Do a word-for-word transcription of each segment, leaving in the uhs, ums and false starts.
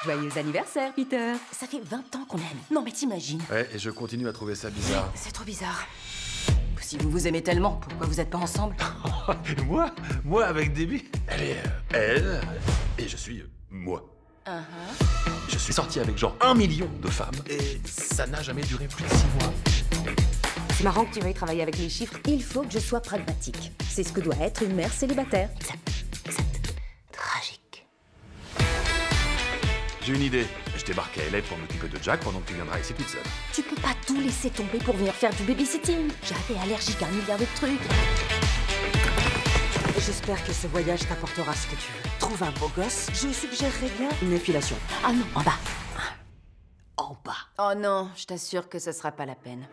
Joyeux anniversaire, Peter. Ça fait vingt ans qu'on est amis. Non mais t'imagines. Ouais, et je continue à trouver ça bizarre. C'est trop bizarre. Si vous vous aimez tellement, pourquoi vous êtes pas ensemble? Moi Moi avec Debbie? Elle est euh, elle, et je suis euh, moi. Uh-huh. Je suis sorti avec genre un million de femmes, et ça n'a jamais duré plus de six mois. C'est marrant que tu veuilles travailler avec les chiffres. Il faut que je sois pragmatique. C'est ce que doit être une mère célibataire. Exact. Exact. Tragique. J'ai une idée. Je débarque à L A pour m'occuper de Jack pendant que tu viendras ici toute seule. Tu peux pas tout laisser tomber pour venir faire du babysitting. J'avais allergique à un milliard de trucs. J'espère que ce voyage t'apportera ce que tu veux. Trouve un beau gosse, je suggérerais bien une épilation. Ah non, en bas. En bas. Oh non, je t'assure que ce sera pas la peine.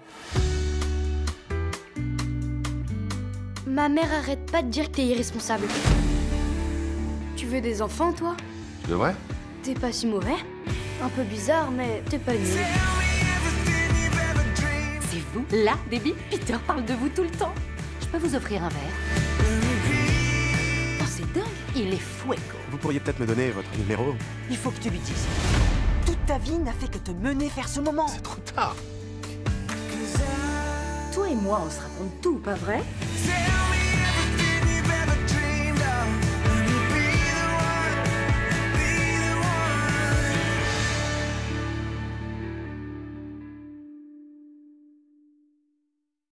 Ma mère arrête pas de dire que t'es irresponsable. Tu veux des enfants, toi? Je devrais? T'es pas si mauvais. Un peu bizarre, mais t'es pas nul. C'est vous? Là, Debbie? Peter parle de vous tout le temps. Je peux vous offrir un verre? Oh, c'est dingue. Il est fuego. Vous pourriez peut-être me donner votre numéro? Il faut que tu lui dises. Toute ta vie n'a fait que te mener vers ce moment. C'est trop tard. Toi et moi, on se raconte tout, pas vrai? Tell me